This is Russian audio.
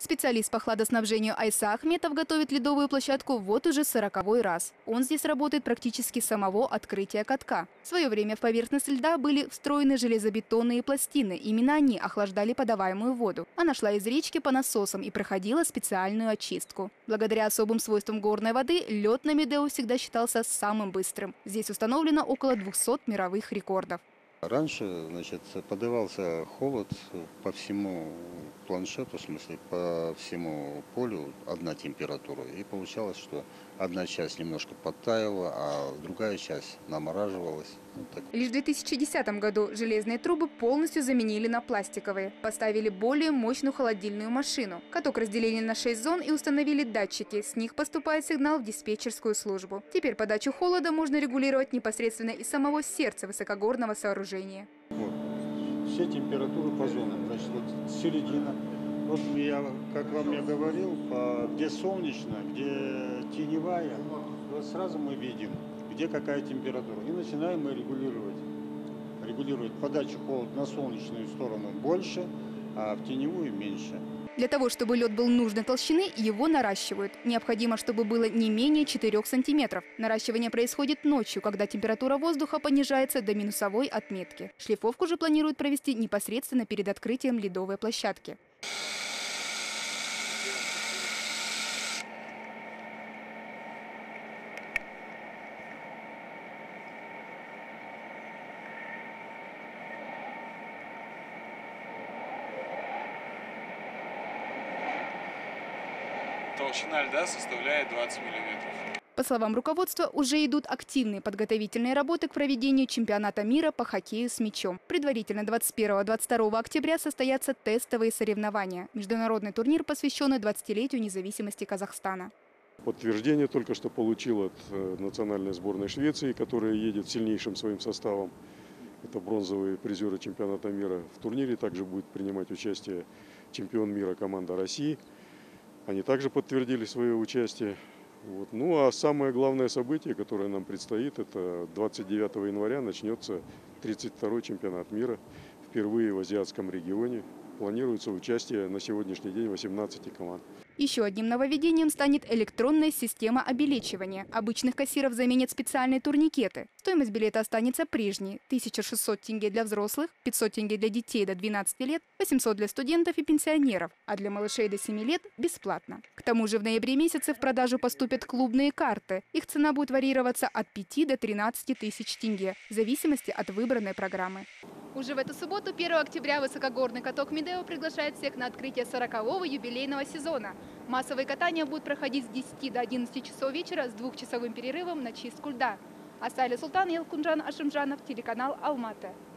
Специалист по хладоснабжению Айса Ахметов готовит ледовую площадку вот уже 40-й раз. Он здесь работает практически с самого открытия катка. В свое время в поверхность льда были встроены железобетонные пластины. Именно они охлаждали подаваемую воду. Она шла из речки по насосам и проходила специальную очистку. Благодаря особым свойствам горной воды лед на Медео всегда считался самым быстрым. Здесь установлено около 200 мировых рекордов. Раньше, подавался холод по всему планшету, в смысле по всему полю одна температура. И получалось, что одна часть немножко подтаяла, а другая часть намораживалась. Лишь в 2010 году железные трубы полностью заменили на пластиковые. Поставили более мощную холодильную машину. Каток разделили на 6 зон и установили датчики. С них поступает сигнал в диспетчерскую службу. Теперь подачу холода можно регулировать непосредственно из самого сердца высокогорного сооружения. Вот. Все температуры по зонам. Значит, вот середина. Вот я, как вам я говорил, где солнечно, где теневая, вот сразу мы видим, где какая температура. И начинаем мы регулировать подачу холода на солнечную сторону больше, а в теневую меньше. Для того, чтобы лед был нужной толщины, его наращивают. Необходимо, чтобы было не менее 4 сантиметров. Наращивание происходит ночью, когда температура воздуха понижается до минусовой отметки. Шлифовку же планируют провести непосредственно перед открытием ледовой площадки. Толщина льда составляет 20 миллиметров. По словам руководства, уже идут активные подготовительные работы к проведению чемпионата мира по хоккею с мячом. Предварительно 21-22 октября состоятся тестовые соревнования. Международный турнир посвящен 20-летию независимости Казахстана. Подтверждение только что получил от национальной сборной Швеции, которая едет сильнейшим своим составом. Это бронзовые призеры чемпионата мира. В турнире также будет принимать участие чемпион мира команда России. Они также подтвердили свое участие. Вот. Ну а самое главное событие, которое нам предстоит, это 29 января начнется 32-й чемпионат мира. Впервые в азиатском регионе. Планируется участие на сегодняшний день 18 команд. Еще одним нововведением станет электронная система обелечивания. Обычных кассиров заменят специальные турникеты. Стоимость билета останется прежней – 1600 тенге для взрослых, 500 тенге для детей до 12 лет, 800 для студентов и пенсионеров, а для малышей до 7 лет – бесплатно. К тому же в ноябре месяце в продажу поступят клубные карты. Их цена будет варьироваться от 5 до 13 тысяч тенге, в зависимости от выбранной программы. Уже в эту субботу, 1 октября, высокогорный каток Медео приглашает всех на открытие 40-го юбилейного сезона. Массовые катания будут проходить с 10 до 11 часов вечера с 2-часовым перерывом на чистку льда. Асаля Султан, Елкунжан Ашимжанов, телеканал Алматы.